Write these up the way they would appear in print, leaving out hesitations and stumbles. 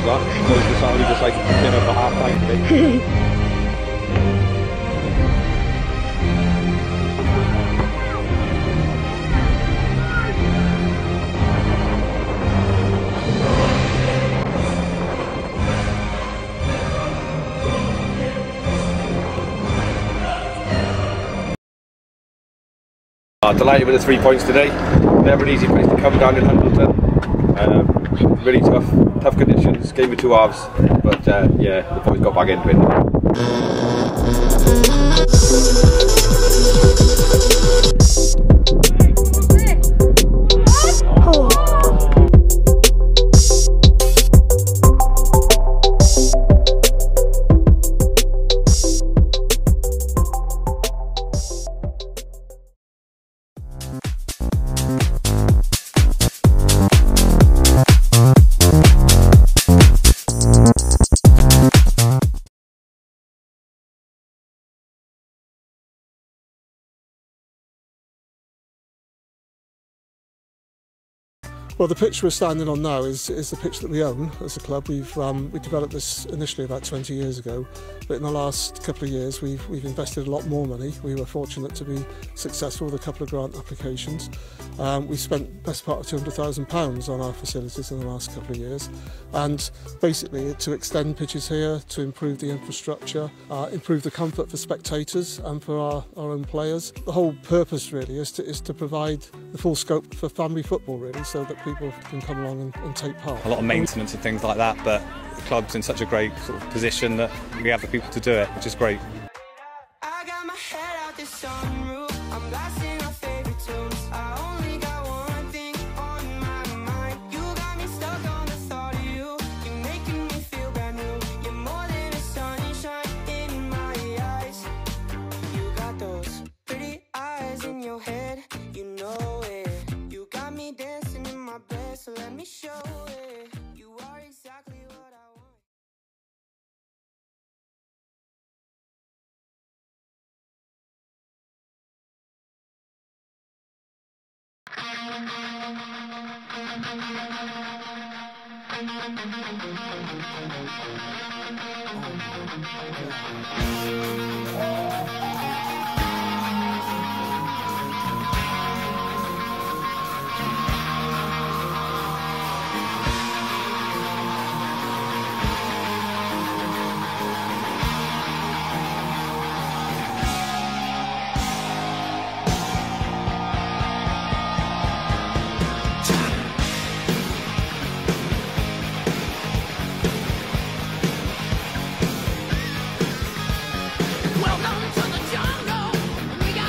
that. It's only just like dinner for half time today. Delighted with the 3 points today. Never an easy place to come down in Hundleton. Really tough conditions, game of two halves, but yeah, the boys got back into it. Well, the pitch we're standing on now is the pitch that we own as a club. We developed this initially about 20 years ago, but in the last couple of years we've invested a lot more money. We were fortunate to be successful with a couple of grant applications. We spent the best part of £200,000 on our facilities in the last couple of years, and basically to extend pitches here, to improve the infrastructure, improve the comfort for spectators and for our own players. The whole purpose really is to provide the full scope for family football really, so that people can come along and take part. A lot of maintenance and things like that, but the club's in such a great sort of position that we have the people to do it, which is great. I got my head out this sunroof, I'm blasting our favorite tunes. I only got one thing on my mind. You got me stuck on the thought of you. You're making me feel brand new. You're more than a sunshine in my eyes. You got those pretty eyes in your head, you know it. You got me dancing in my bed, so let me show it. You are exactly what I want. Welcome to the jungle. We got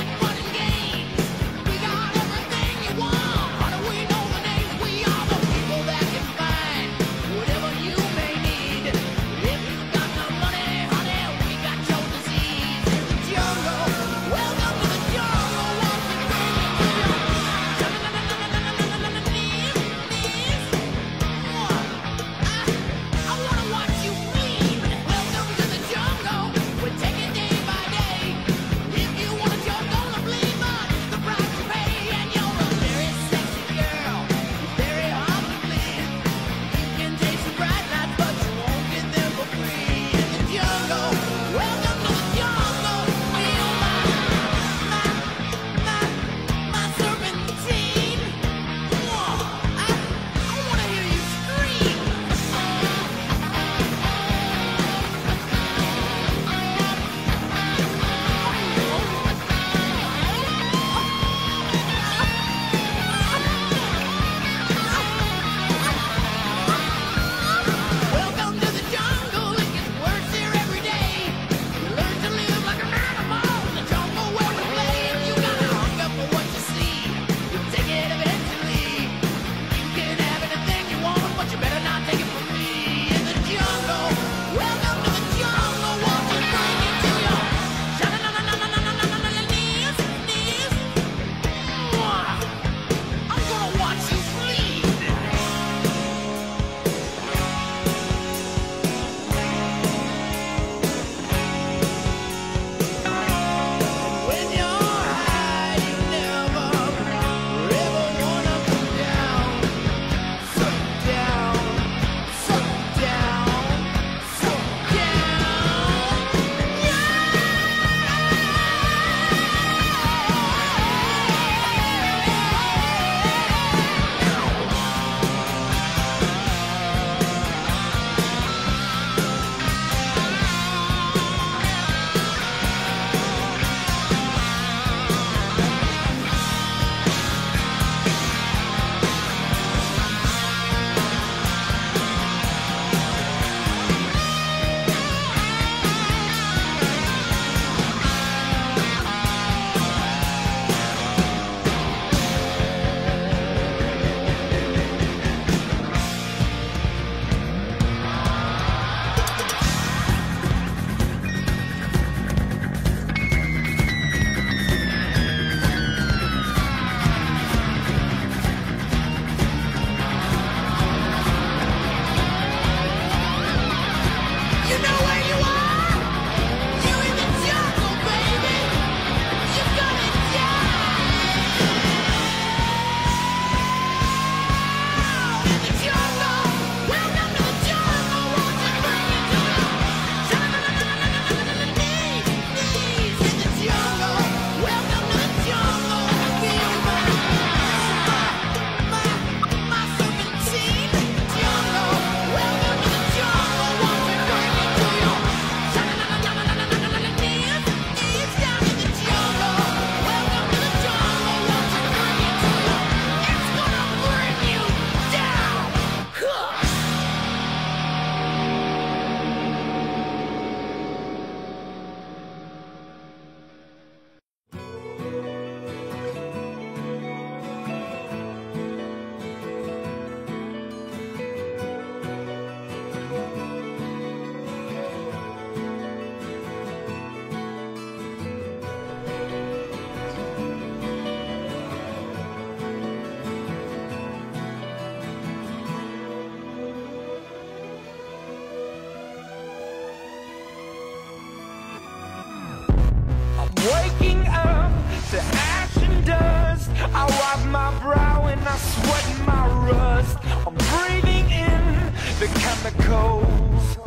dust. I'm breathing in the chemicals.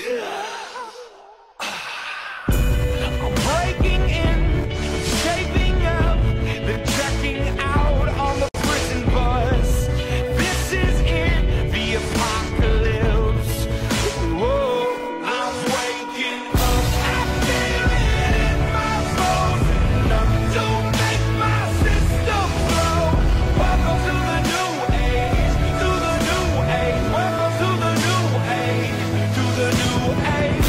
I'm breaking in, shaping up, then checking out on the prison bus. This is it, the apocalypse. Whoa, I'm waking up. I feel it in my bones, enough to make my system blow. Welcome to the new age, to the new age. Welcome to the new age, to the new age.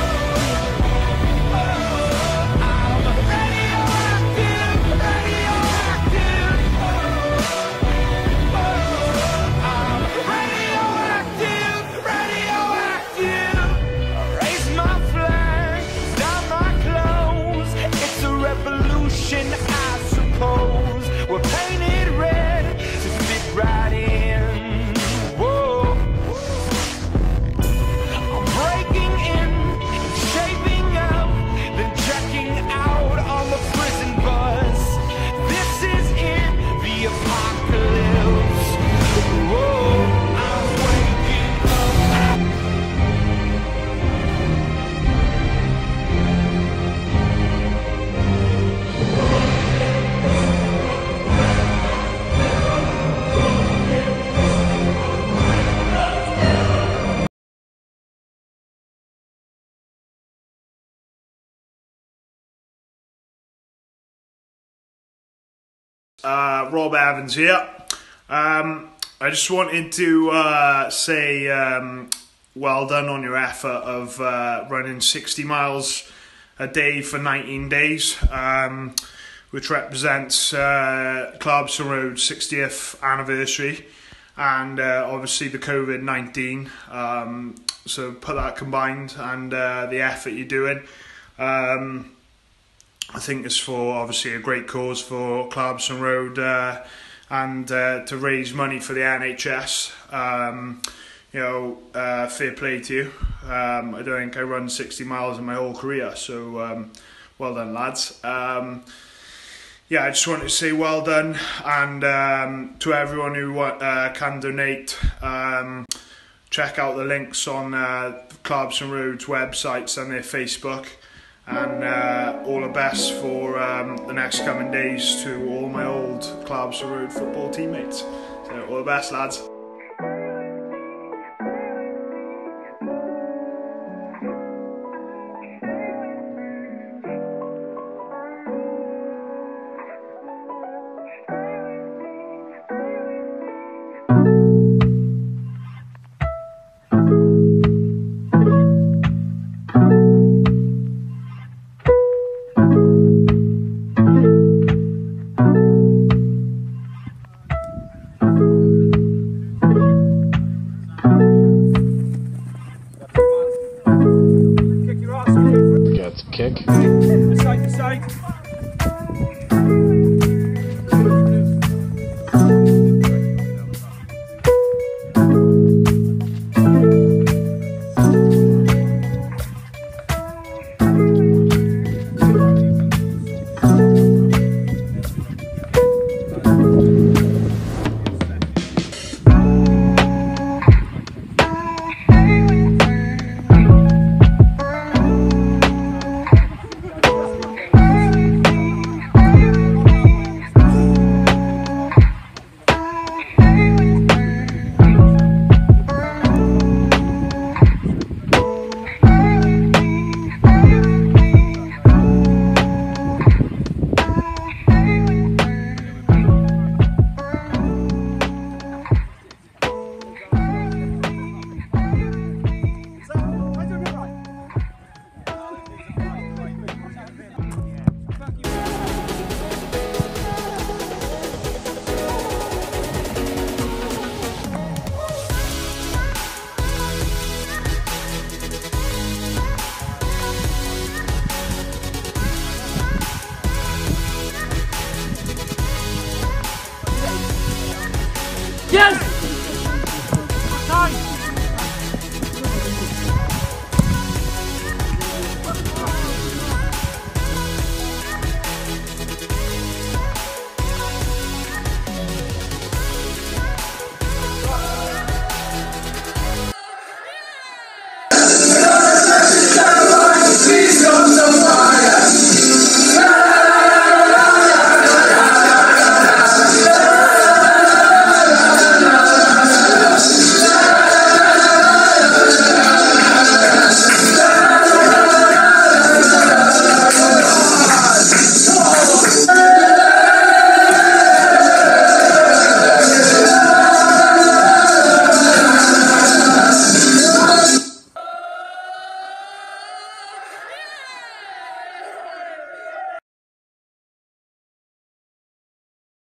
I suppose we're painted red to fit right in. Whoa, I'm breaking in, shaping up, then checking out on the prison bus. This is it, the apocalypse. Whoa, I'm waking up. Rob Evans here. I just wanted to say well done on your effort of running 60 miles a day for 19 days, which represents Clarbeston Road's 60th anniversary, and obviously the COVID-19. So put that combined and the effort you're doing. I think it's for obviously a great cause for Clarbeston Road and to raise money for the NHS. Fair play to you. I don't think I run 60 miles in my whole career, so well done, lads. I just wanted to say well done, and to everyone who can donate, check out the links on Clarbeston Road's websites and their Facebook. And all the best for the next coming days to all my old Clarbeston Road football teammates. So all the best, lads.